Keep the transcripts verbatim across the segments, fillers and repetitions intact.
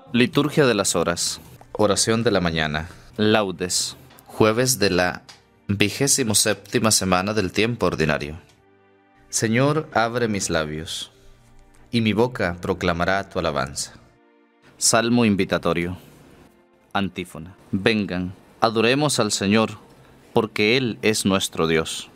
Liturgia de las horas. Oración de la mañana. Laudes. Jueves de la vigésimo séptima semana del tiempo ordinario. Señor, abre mis labios, y mi boca proclamará tu alabanza. Salmo invitatorio. Antífona. Vengan, adoremos al Señor, porque Él es nuestro Dios.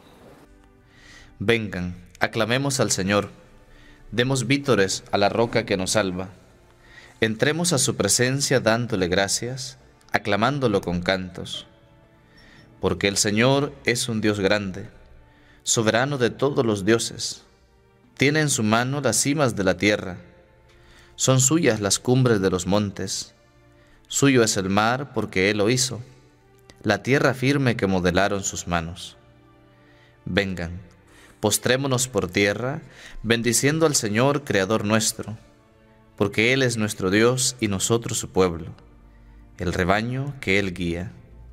Vengan, aclamemos al Señor, demos vítores a la roca que nos salva. Entremos a su presencia dándole gracias, aclamándolo con cantos. Porque el Señor es un Dios grande, soberano de todos los dioses. Tiene en su mano las cimas de la tierra, son suyas las cumbres de los montes. Suyo es el mar porque Él lo hizo, la tierra firme que modelaron sus manos. Vengan, postrémonos por tierra, bendiciendo al Señor, Creador nuestro, porque Él es nuestro Dios y nosotros su pueblo, el rebaño que Él guía.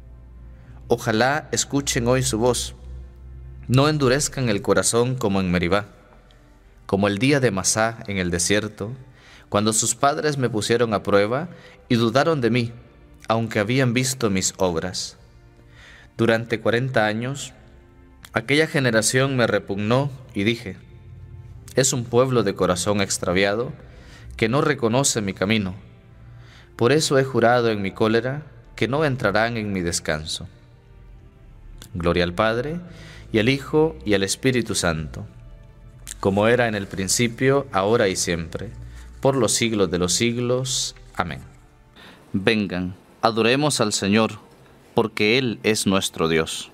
Ojalá escuchen hoy su voz, no endurezcan el corazón como en Meribá, como el día de Masá en el desierto, cuando sus padres me pusieron a prueba y dudaron de mí, aunque habían visto mis obras. Durante cuarenta años, aquella generación me repugnó y dije, es un pueblo de corazón extraviado, que no reconoce mi camino. Por eso he jurado en mi cólera que no entrarán en mi descanso. Gloria al Padre, y al Hijo, y al Espíritu Santo, como era en el principio, ahora y siempre, por los siglos de los siglos. Amén. Vengan, adoremos al Señor, porque Él es nuestro Dios.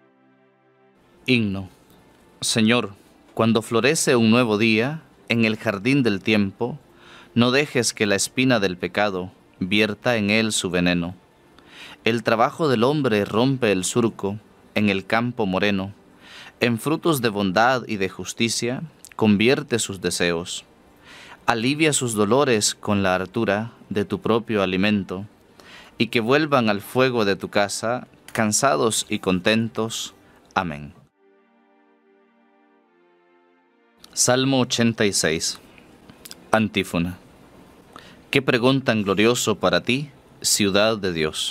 Himno. Señor, cuando florece un nuevo día, en el jardín del tiempo, no dejes que la espina del pecado vierta en él su veneno. El trabajo del hombre rompe el surco en el campo moreno. En frutos de bondad y de justicia convierte sus deseos. Alivia sus dolores con la hartura de tu propio alimento, y que vuelvan al fuego de tu casa, cansados y contentos. Amén. Salmo ochenta y seis. Antífona. Qué pregón tan glorioso para ti, ciudad de Dios.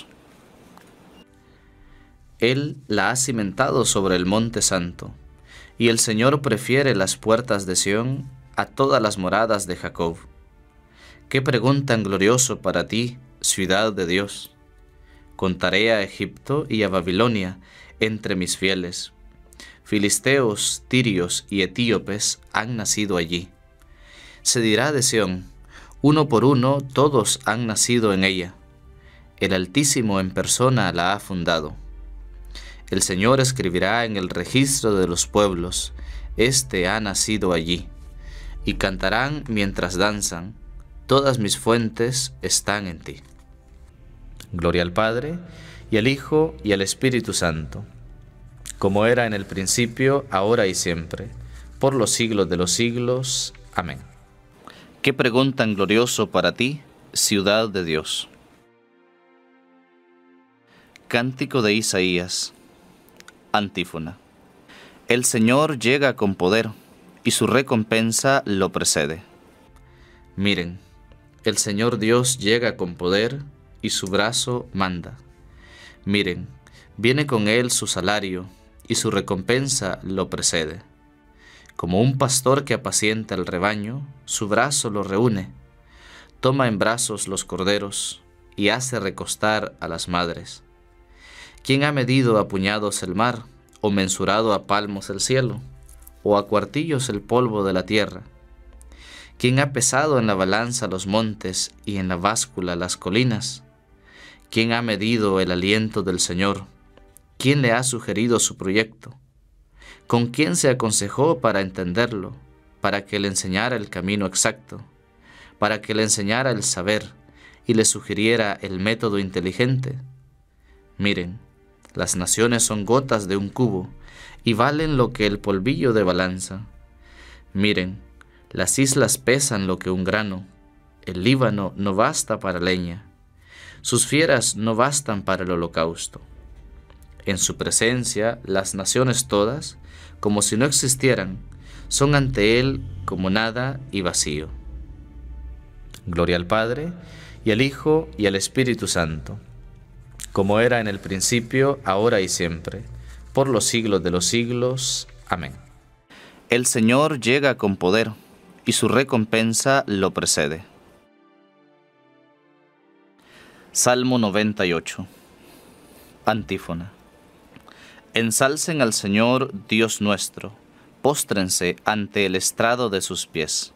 Él la ha cimentado sobre el monte santo, y el Señor prefiere las puertas de Sión a todas las moradas de Jacob. Qué pregón tan glorioso para ti, ciudad de Dios. Contaré a Egipto y a Babilonia entre mis fieles. Filisteos, tirios y etíopes han nacido allí. Se dirá de Sión, uno por uno todos han nacido en ella. El Altísimo en persona la ha fundado. El Señor escribirá en el registro de los pueblos, este ha nacido allí. Y cantarán mientras danzan, todas mis fuentes están en ti. Gloria al Padre, y al Hijo, y al Espíritu Santo, como era en el principio, ahora y siempre, por los siglos de los siglos. Amén. Qué pregón tan glorioso para ti, ciudad de Dios. Cántico de Isaías. Antífona. El Señor llega con poder, y su recompensa lo precede. Miren, el Señor Dios llega con poder, y su brazo manda. Miren, viene con él su salario, y su recompensa lo precede. Como un pastor que apacienta el rebaño, su brazo lo reúne, toma en brazos los corderos y hace recostar a las madres. ¿Quién ha medido a puñados el mar, o mensurado a palmos el cielo, o a cuartillos el polvo de la tierra? ¿Quién ha pesado en la balanza los montes y en la báscula las colinas? ¿Quién ha medido el aliento del Señor? ¿Quién le ha sugerido su proyecto? ¿Con quién se aconsejó para entenderlo, para que le enseñara el camino exacto, para que le enseñara el saber y le sugiriera el método inteligente? Miren, las naciones son gotas de un cubo y valen lo que el polvillo de balanza. Miren, las islas pesan lo que un grano, el Líbano no basta para leña, sus fieras no bastan para el holocausto. En su presencia, las naciones todas, como si no existieran, son ante Él como nada y vacío. Gloria al Padre, y al Hijo, y al Espíritu Santo, como era en el principio, ahora y siempre, por los siglos de los siglos. Amén. El Señor llega con poder, y su recompensa lo precede. Salmo noventa y ocho. Antífona. Ensalcen al Señor Dios nuestro, póstrense ante el estrado de sus pies.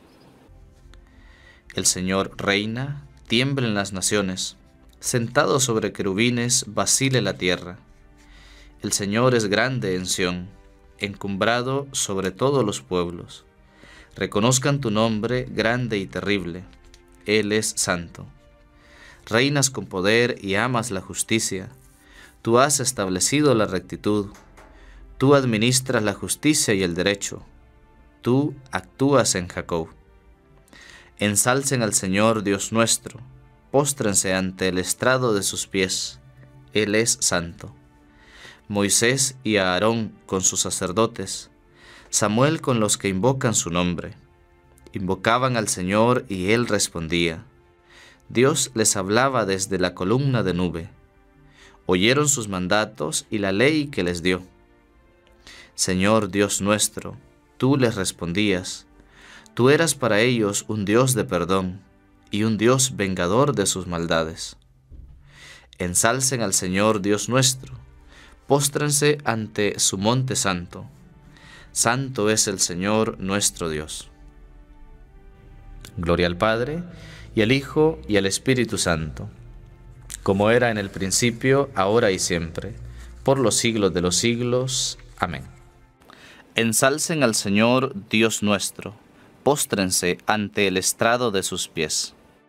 El Señor reina, tiemblen las naciones, sentado sobre querubines vacile la tierra. El Señor es grande en Sión, encumbrado sobre todos los pueblos. Reconozcan tu nombre grande y terrible, Él es santo. Reinas con poder y amas la justicia. Tú has establecido la rectitud. Tú administras la justicia y el derecho. Tú actúas en Jacob. Ensalcen al Señor Dios nuestro. Póstrense ante el estrado de sus pies. Él es santo. Moisés y Aarón con sus sacerdotes. Samuel con los que invocan su nombre. Invocaban al Señor y Él respondía. Dios les hablaba desde la columna de nube. Oyeron sus mandatos y la ley que les dio. Señor Dios nuestro, tú les respondías. Tú eras para ellos un Dios de perdón y un Dios vengador de sus maldades. Ensalcen al Señor Dios nuestro, póstrense ante su monte santo. Santo es el Señor nuestro Dios. Gloria al Padre, y al Hijo, y al Espíritu Santo, como era en el principio, ahora y siempre, por los siglos de los siglos. Amén. Ensalcen al Señor Dios nuestro, póstrense ante el estrado de sus pies.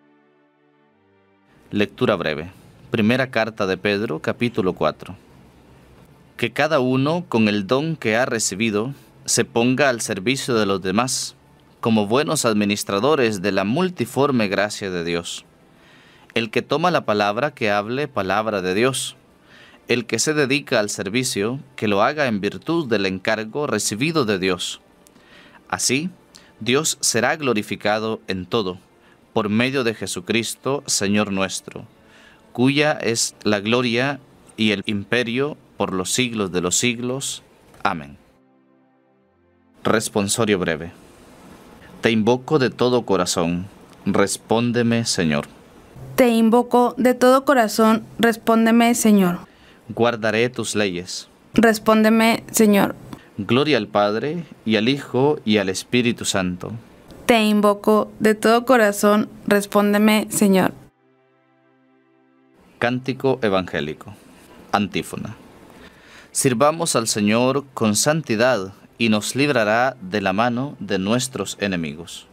Lectura breve. Primera carta de Pedro, capítulo cuatro. Que cada uno, con el don que ha recibido, se ponga al servicio de los demás, como buenos administradores de la multiforme gracia de Dios. El que toma la palabra, que hable palabra de Dios. El que se dedica al servicio, que lo haga en virtud del encargo recibido de Dios. Así, Dios será glorificado en todo, por medio de Jesucristo, Señor nuestro, cuya es la gloria y el imperio por los siglos de los siglos. Amén. Responsorio breve. Te invoco de todo corazón, respóndeme, Señor. Te invoco de todo corazón, respóndeme, Señor. Guardaré tus leyes. Respóndeme, Señor. Gloria al Padre, y al Hijo, y al Espíritu Santo. Te invoco de todo corazón, respóndeme, Señor. Cántico evangélico. Antífona. Sirvamos al Señor con santidad, y nos librará de la mano de nuestros enemigos.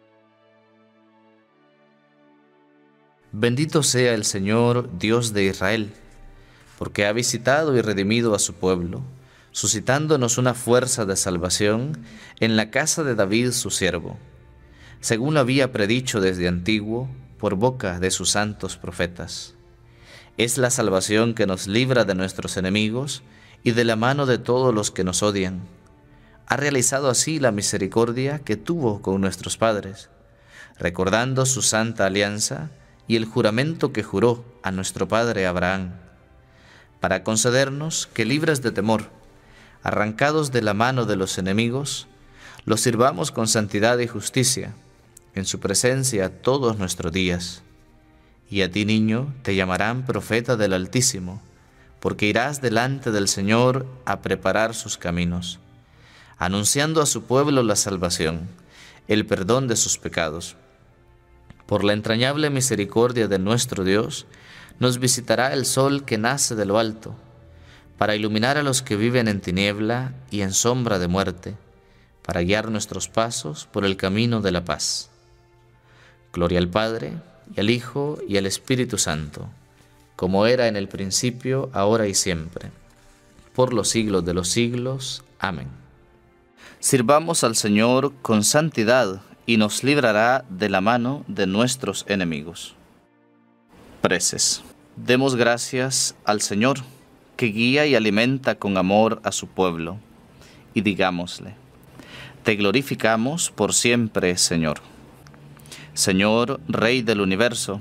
Bendito sea el Señor, Dios de Israel, porque ha visitado y redimido a su pueblo, suscitándonos una fuerza de salvación en la casa de David su siervo, según lo había predicho desde antiguo por boca de sus santos profetas. Es la salvación que nos libra de nuestros enemigos y de la mano de todos los que nos odian. Ha realizado así la misericordia que tuvo con nuestros padres, recordando su santa alianza y el juramento que juró a nuestro padre Abraham, para concedernos que, libres de temor, arrancados de la mano de los enemigos, los sirvamos con santidad y justicia, en su presencia todos nuestros días. Y a ti, niño, te llamarán profeta del Altísimo, porque irás delante del Señor a preparar sus caminos, anunciando a su pueblo la salvación, el perdón de sus pecados. Por la entrañable misericordia de nuestro Dios, nos visitará el sol que nace de lo alto, para iluminar a los que viven en tiniebla y en sombra de muerte, para guiar nuestros pasos por el camino de la paz. Gloria al Padre, y al Hijo, y al Espíritu Santo, como era en el principio, ahora y siempre, por los siglos de los siglos. Amén. Sirvamos al Señor con santidad, y nos librará de la mano de nuestros enemigos. Preces. Demos gracias al Señor, que guía y alimenta con amor a su pueblo, y digámosle: te glorificamos por siempre, Señor. Señor, Rey del universo,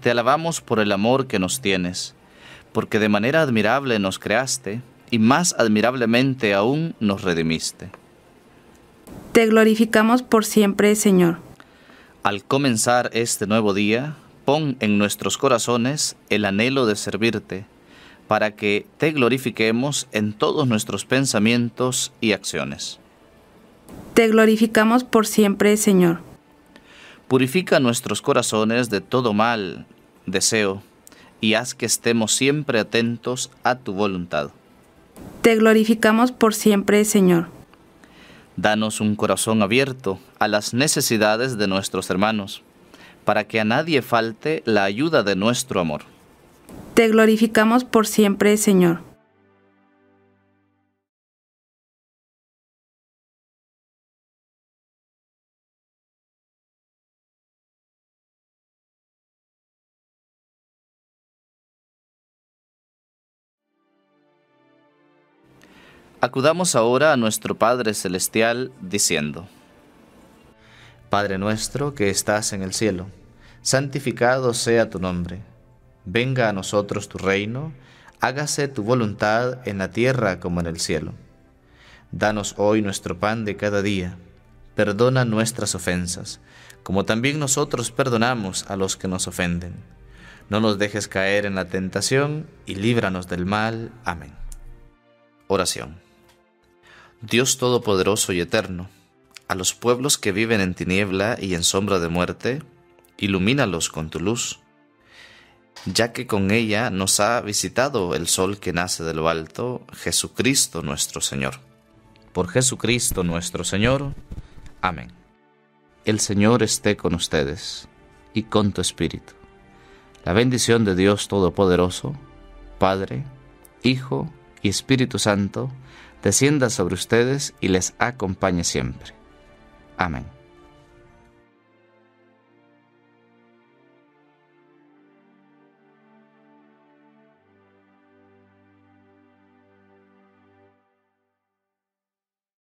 te alabamos por el amor que nos tienes, porque de manera admirable nos creaste, y más admirablemente aún nos redimiste. Te glorificamos por siempre, Señor. Al comenzar este nuevo día, pon en nuestros corazones el anhelo de servirte, para que te glorifiquemos en todos nuestros pensamientos y acciones. Te glorificamos por siempre, Señor. Purifica nuestros corazones de todo mal deseo, y haz que estemos siempre atentos a tu voluntad. Te glorificamos por siempre, Señor. Danos un corazón abierto a las necesidades de nuestros hermanos, para que a nadie falte la ayuda de nuestro amor. Te glorificamos por siempre, Señor. Acudamos ahora a nuestro Padre Celestial diciendo: Padre nuestro que estás en el cielo, santificado sea tu nombre. Venga a nosotros tu reino, hágase tu voluntad en la tierra como en el cielo. Danos hoy nuestro pan de cada día. Perdona nuestras ofensas, como también nosotros perdonamos a los que nos ofenden. No nos dejes caer en la tentación y líbranos del mal. Amén. Oración. Dios Todopoderoso y Eterno, a los pueblos que viven en tiniebla y en sombra de muerte, ilumínalos con tu luz, ya que con ella nos ha visitado el sol que nace de lo alto, Jesucristo nuestro Señor. Por Jesucristo nuestro Señor. Amén. El Señor esté con ustedes y con tu espíritu. La bendición de Dios Todopoderoso, Padre, Hijo y Espíritu Santo, descienda sobre ustedes y les acompañe siempre. Amén.